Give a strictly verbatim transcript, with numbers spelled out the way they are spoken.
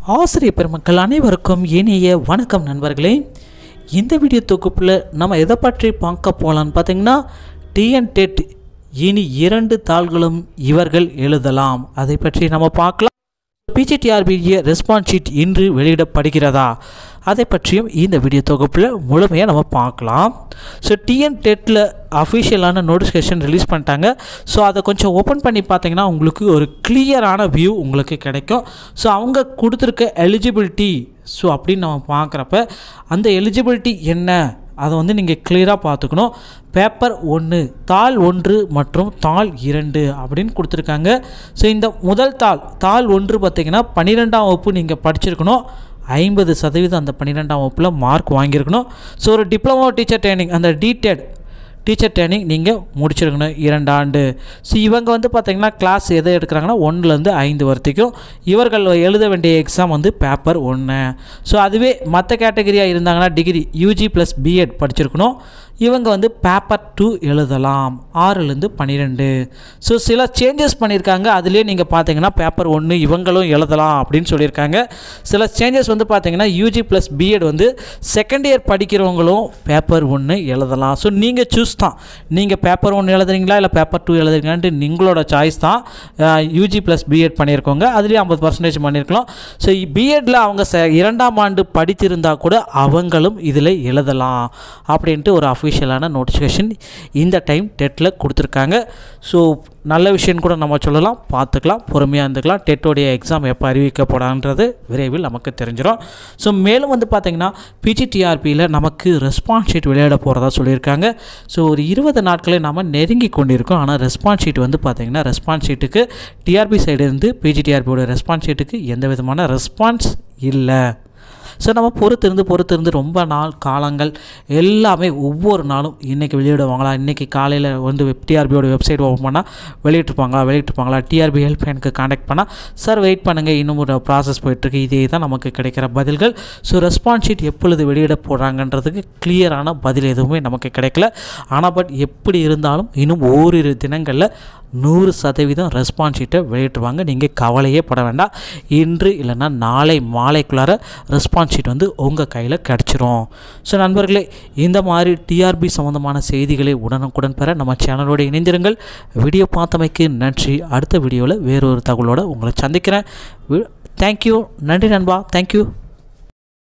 ஆசிரியர் பெருமக்கள் அனைவருக்கும் இனிய வணக்கம் நண்பர்களே. இந்த வீடியோ தொகுப்பில் நம்ம எதை பற்றி பார்க்க போகலான்னு பார்த்தீங்கன்னா, டிஎன்டெட் இனி இரண்டு தாள்களும் இவர்கள் எழுதலாம், அதை பற்றி நம்ம பார்க்கலாம். பிஜி டிஆர்பி ரெஸ்பான்ஸ் ஷீட் இன்று வெளியிடப்படுகிறதா, அதை பற்றியும் இந்த வீடியோ தொகுப்பில் முழுமையாக நம்ம பார்க்கலாம். ஸோ டிஎன்டெட்டில் அஃபிஷியலான நோட்டிஃபிகேஷன் ரிலீஸ் பண்ணிட்டாங்க. ஸோ அதை கொஞ்சம் ஓப்பன் பண்ணி பார்த்தீங்கன்னா உங்களுக்கு ஒரு கிளியரான வியூ உங்களுக்கு கிடைக்கும். ஸோ அவங்க கொடுத்துருக்க எலிஜிபிலிட்டி ஸோ அப்படின்னு நம்ம பார்க்குறப்ப அந்த எலிஜிபிலிட்டி என்ன அதை வந்து நீங்கள் கிளியராக பார்த்துக்கணும். பேப்பர் ஒன்று, தாள் ஒன்று மற்றும் தாள் இரண்டு அப்படின்னு கொடுத்துருக்காங்க. ஸோ இந்த முதல் தாள் தாள் ஒன்று பார்த்திங்கன்னா பன்னிரெண்டாம் வகுப்பு நீங்கள் படிச்சிருக்கணும். ஐம்பது சதவீதம் அந்த பன்னிரெண்டாம் வகுப்பில் மார்க் வாங்கியிருக்கணும். ஸோ ஒரு டிப்ளமோ டீச்சர் ட்ரைனிங், அந்த டிடெட் டீச்சர் ட்ரைனிங் நீங்கள் முடிச்சிருக்கணும் இரண்டு ஆண்டு. ஸோ இவங்க வந்து பார்த்திங்கன்னா கிளாஸ் எதை எடுக்கிறாங்கன்னா ஒன்றுலேருந்து ஐந்து வரைக்கும் இவர்கள் எழுத வேண்டிய எக்ஸாம் வந்து பேப்பர் ஒன்று. ஸோ அதுவே மற்ற கேட்டகரியாக இருந்தாங்கன்னா டிகிரி யூஜி ப்ளஸ் பிஎட் படிச்சிருக்கணும். இவங்க வந்து பேப்பர் டூ எழுதலாம் ஆறுலேருந்து பன்னிரெண்டு. ஸோ சில சேஞ்சஸ் பண்ணியிருக்காங்க. அதுலேயே நீங்கள் பார்த்தீங்கன்னா பேப்பர் ஒன்று இவங்களும் எழுதலாம் அப்படின்னு சொல்லியிருக்காங்க. சில சேஞ்சஸ் வந்து பார்த்தீங்கன்னா யூஜி ப்ளஸ் பிஎட் வந்து செகண்ட் இயர் படிக்கிறவங்களும் பேப்பர் ஒன்று எழுதலாம். ஸோ நீங்கள் சூஸ் தான், நீங்கள் பேப்பர் ஒன்று எழுதுறீங்களா இல்லை பேப்பர் டூ எழுதுறீங்களான்ட்டு நீங்களோட சாய்ஸ் தான். யூஜி ப்ளஸ் பிஎட் பண்ணியிருக்கோங்க, அதுலேயும் ஐம்பது பர்சன்டேஜ் பண்ணியிருக்கலாம். ஸோ பிஎட்டில் அவங்க ச இரண்டாம் ஆண்டு படித்திருந்தால் கூட அவங்களும் இதில் எழுதலாம் அப்படின்ட்டு ஒரு அஃபிஷியலான நோட்டிஃபிகேஷன் இந்த டைம் டெட்டில் கொடுத்துருக்காங்க. ஸோ நல்ல விஷயம் கூட நம்ம சொல்லலாம், பார்த்துக்கலாம், பொறுமையாக இருந்துக்கலாம். டெட்டோடைய எக்ஸாம் எப்போ அறிவிக்கப்படான்றது விரைவில் நமக்கு தெரிஞ்சிடும். ஸோ மேலும் வந்து பார்த்திங்கன்னா பிஜிடிஆர்பியில் நமக்கு ரெஸ்பான்ஸ் ஷீட் விளையாட போகிறதா சொல்லியிருக்காங்க. ஸோ ஒரு இருபது நாட்களை நம்ம நெருங்கி கொண்டிருக்கோம். ஆனால் ரெஸ்பான்ஸ் ஷீட் வந்து பார்த்திங்கன்னா ரெஸ்பான்ஸ் ஷீட்டுக்கு டிஆர்பி சைடு பிஜிடிஆர்பியோட ரெஸ்பான்ஸ் ஷீட்டுக்கு எந்த விதமான ரெஸ்பான்ஸ் இல்லை. ஸோ நம்ம பொறுத்திருந்து பொறுத்திருந்து ரொம்ப நாள் காலங்கள் எல்லாமே ஒவ்வொரு நாளும் இன்றைக்கி வெளியிடுவாங்களா, இன்றைக்கி காலையில் வந்து வெப் டிஆர்பியோட வெப்சைட் ஓப்பன் பண்ணால் வெளியிட்டிருப்பாங்களா வெளியிட்டிருப்பாங்களா டிஆர்பி ஹெல்ப் லைனுக்கு காண்டாக்ட் பண்ணால் சார் வெயிட் பண்ணுங்கள் இன்னும் ஒரு ப்ராசஸ் போயிட்டுருக்கு, இதே தான் நமக்கு கிடைக்கிற பதில்கள். ஸோ ரெஸ்பான்ஸ் ஷீட் எப்பொழுது வெளியிட போகிறாங்கன்றதுக்கு கிளியரான பதில் எதுவுமே நமக்கு கிடைக்கல. ஆனால் பட் எப்படி இருந்தாலும் இன்னும் ஓரிரு தினங்களில் நூறு சதவீதம் ரெஸ்பான்ஸ் ஷீட்டை வெளியிட்டுருவாங்க. நீங்கள் கவலையே பட வேண்டாம். இன்று இல்லைன்னா நாளை மாலைக்குள்ளார ரெஸ்பான்ஸ் ஷீட் வந்து உங்கள் கையில் கிடச்சிரும். ஸோ நண்பர்களே, இந்த மாதிரி டிஆர்பி சம்மந்தமான செய்திகளை உடனுக்குடன் பெற நம்ம சேனலோடு இணைந்திருங்கள். வீடியோ பார்த்தமைக்கு நன்றி. அடுத்த வீடியோவில் வேறொரு தகவலோடு உங்களை சந்திக்கிறேன். தேங்க்யூ. நன்றி நண்பா. தேங்க்யூ.